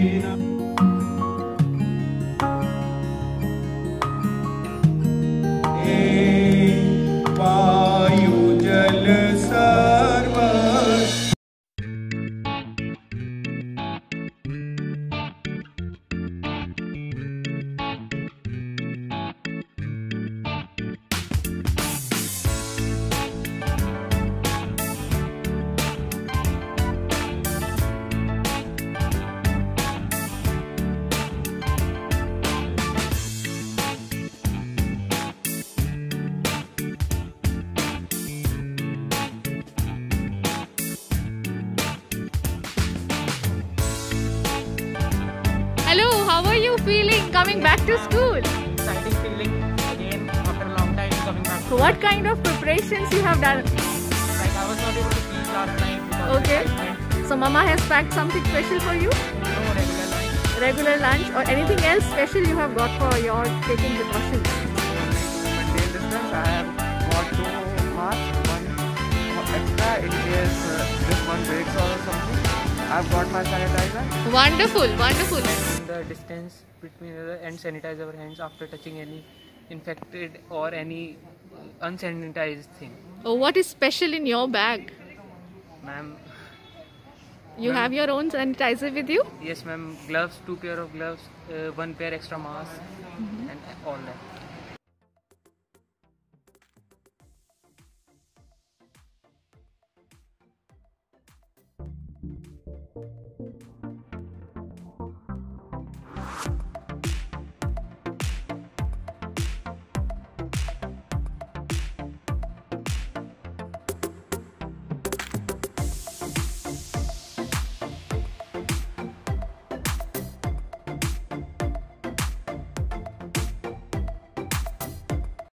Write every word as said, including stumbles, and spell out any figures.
Hello, how are you feeling coming back to school? Exciting feeling again after a long time coming back. So what kind of preparations you have done? Like I was not able to sleep last night because Okay. of excitement. So mama has packed something special for you? No regular life. Regular lunch or anything else special you have got for your taking precautions? Maintain distance. I have got two masks, one extra in case uh, this one breaks or something. I've got my sanitizer. Wonderful, wonderful. The distance between the and sanitize our hands after touching any infected or any unsanitized thing. Oh, what is special in your bag? Ma'am, You Ma'am. have your own sanitizer with you? yes ma'am, gloves, two pair of gloves, uh, one pair extra mask and all that.